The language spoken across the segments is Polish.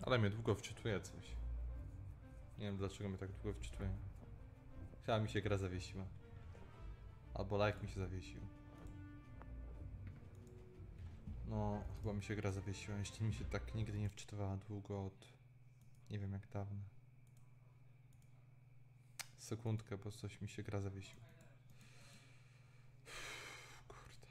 Ale mnie długo wczytuje coś. Nie wiem dlaczego mnie tak długo wczytuje. Chyba mi się gra zawiesiła. Albo like mi się zawiesił. No, chyba mi się gra zawiesiła. Jeśli mi się tak nigdy nie wczytywała długo od... Nie wiem jak dawno. Sekundkę, bo coś mi się gra zawiesiła. Kurde.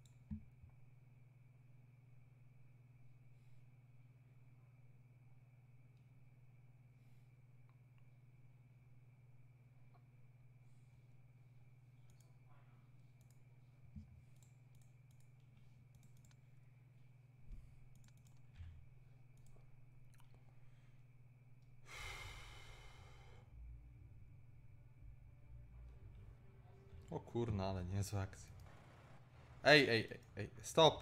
O kurna, ale niezła akcja. Ej, stop.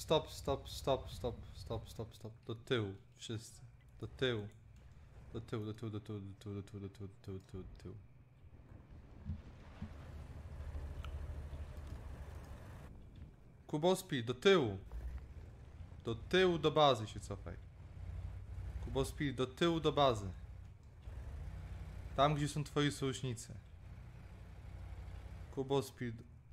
Do tyłu, wszyscy. Do tyłu. Do tyłu. Kubospi, do tyłu. Do tyłu, do bazy się cofaj. Kubospi, do tyłu, do bazy. Tam, gdzie są twoi sojusznicy. Kubospi...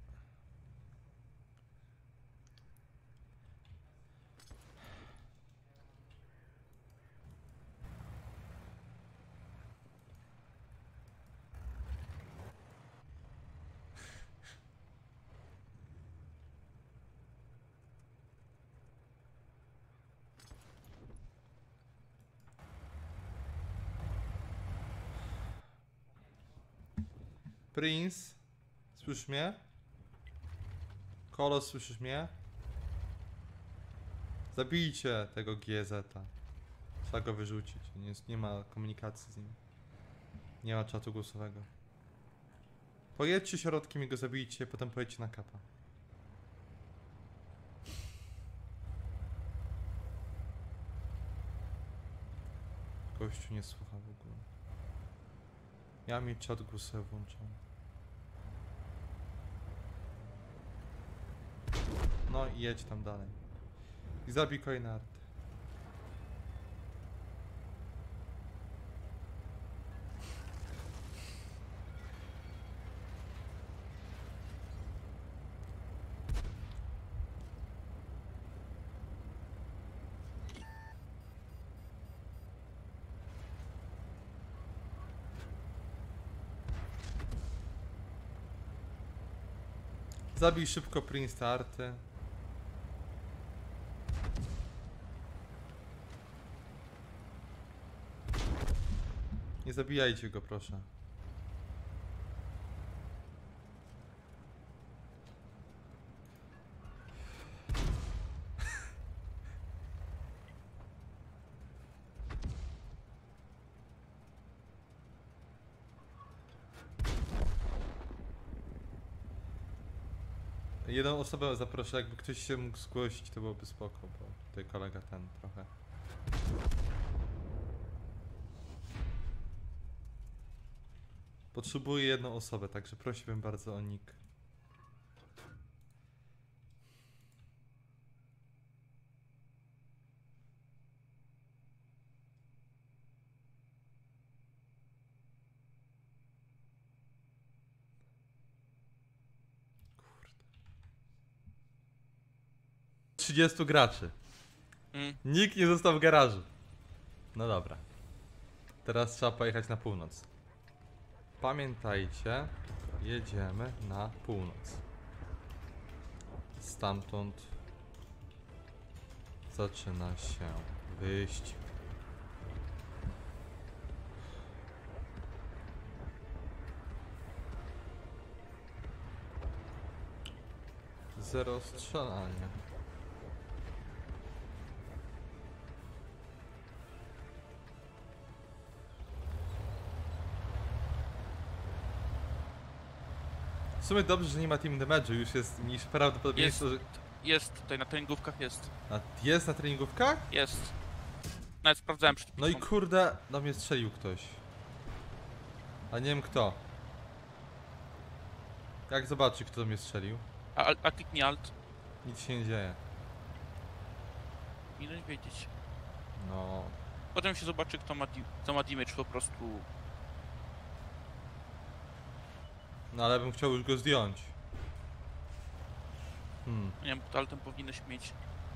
Prince, słyszysz mnie? Kolos, słyszysz mnie? Zabijcie tego GZ-a. Trzeba go wyrzucić. Nie ma komunikacji z nim. Nie ma czatu głosowego. Pojedźcie środkiem i go zabijcie, potem pojedźcie na kapa. Gościu nie słucha w ogóle. Ja mi czat głosowy włączony. No i jedź tam dalej. I zabij kolejny art. Zabij szybko Prince arty. Nie zabijajcie go, proszę. Jedną osobę zaproszę, jakby ktoś się mógł zgłosić, to byłoby spoko, bo tutaj kolega ten trochę. Potrzebuję jedną osobę, także prosiłbym bardzo o nick. Kurde. 30 graczy. Nikt nie został w garażu. No dobra. Teraz trzeba pojechać na północ. Pamiętajcie, jedziemy na północ. Stamtąd zaczyna się wyścig. Zero strzelania. W sumie dobrze, że nie ma team damage'u, już jest mniejsze prawdopodobieństwo, że... Jest, tutaj na treningówkach jest. A jest na treningówkach? Jest. Nawet sprawdzałem przed No i kurde, do mnie strzelił ktoś. A nie wiem kto. Jak zobaczy, kto do mnie strzelił? A kliknij alt. Nic się nie dzieje. Nie wiedzieć. No... Potem się zobaczy, kto ma damage po prostu. No ale bym chciał już go zdjąć. Nie wiem, ale ten powinieneś mieć.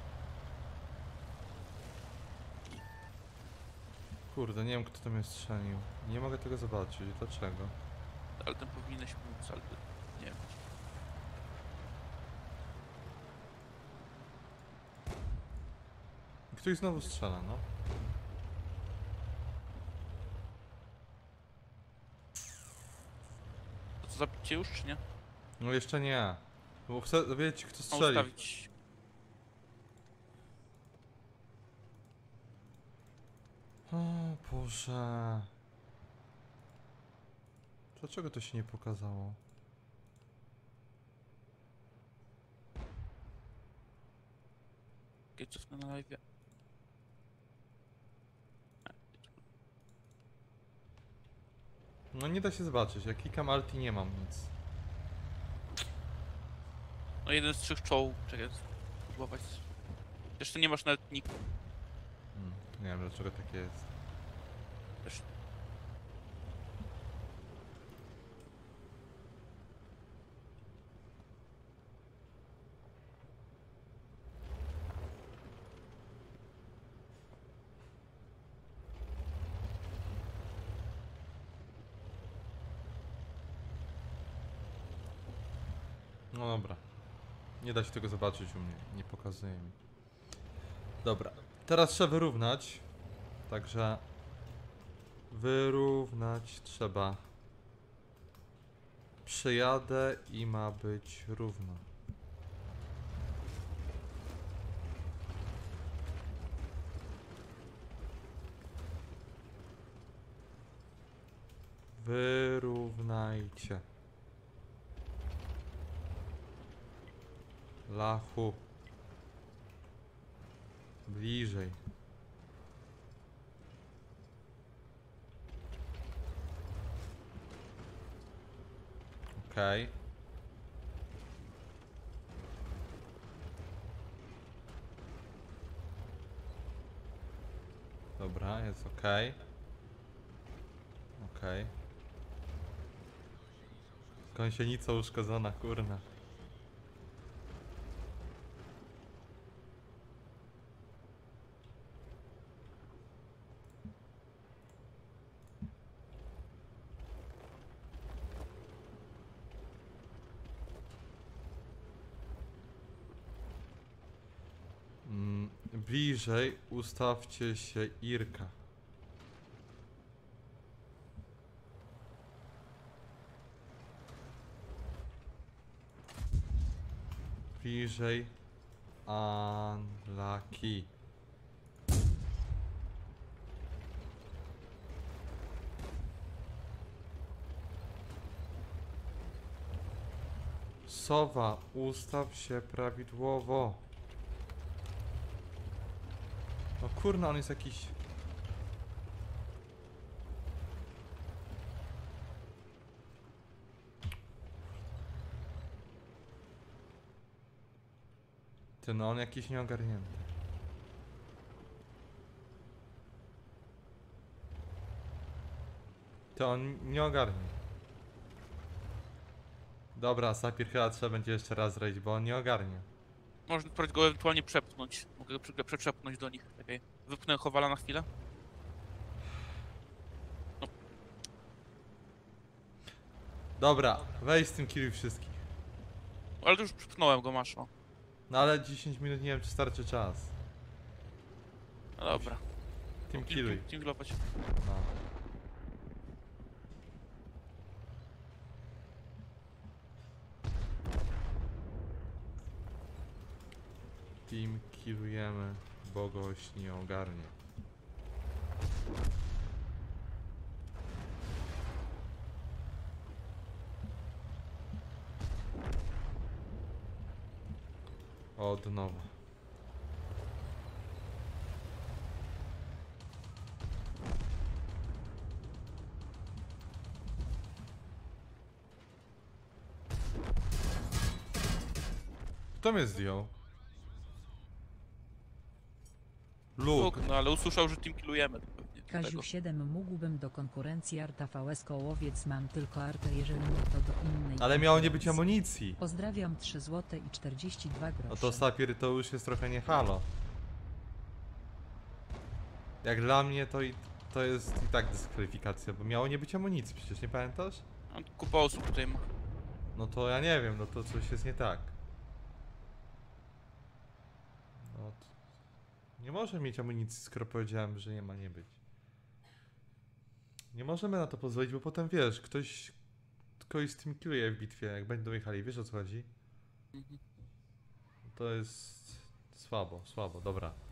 Kurde, nie wiem kto to mnie strzelił. Nie mogę tego zobaczyć. Dlaczego? Ale ten powinieneś móc, ale nie wiem. Ktoś znowu strzela, no. To co, zabicie już, czy nie? No jeszcze nie. Bo chcę wiedzieć kto Mam strzeli. ustawić. O Boże. Dlaczego to się nie pokazało? Okej, cofnę na live. No nie da się zobaczyć. Jak klikam alt i nie mam nic. No jeden z 3 czołg, czekaj, spróbować. Jeszcze nie masz nawet niku. Nie wiem dlaczego takie jest. Też. No dobra. Nie da się tego zobaczyć u mnie. Nie pokazuje mi. Dobra. Teraz trzeba wyrównać. Także... Wyrównać trzeba. Przejadę i ma być równo. Wyrównajcie. Lachu. Bliżej. Okej. Dobra, jest okej. Okej. Gąsienica uszkodzona, kurna. Bliżej ustawcie się Irka. Bliżej Unlucky. Sowa, ustaw się prawidłowo. No kurna, on jest jakiś... Ty, no on jakiś nieogarnięty. To on nie ogarnie. Dobra, Sapir chyba trzeba będzie jeszcze raz zrobić, bo on nie ogarnie. Można spróbować go ewentualnie przepchnąć. Mogę go przeczepnąć do nich. Czekaj. Wypnę Chowala na chwilę. Dobra, weź z tym killuj wszystkich. Ale to już przypnąłem go, masz o. No ale 10 minut, nie wiem czy starczy czas. No dobra. Tym killuj. Team globać. No. Team killujemy, bo goś nie ogarnie. Od nowa. Kto mnie zdjął? Luke. No ale usłyszał, że team killujemy. To pewnie Kaziu dlatego. 7 mógłbym do konkurencji Arta VS Kołowiec, mam tylko Artę, jeżeli nie to do innej. Ale miało nie być konkurencji. amunicji. Pozdrawiam 3 zł i 42 grosze. No to Sapir to już jest trochę nie halo. Jak dla mnie to jest i tak dyskwalifikacja, bo miało nie być amunicji, przecież nie pamiętasz? No, kupa osób tutaj ma. No to ja nie wiem, no to coś jest nie tak. No to nie może mieć amunicji, skoro powiedziałem, że nie ma nie być. Nie możemy na to pozwolić, bo potem wiesz, kogoś z tym killuje w bitwie, jak będą jechali, wiesz o co chodzi? Mhm. To jest słabo, dobra.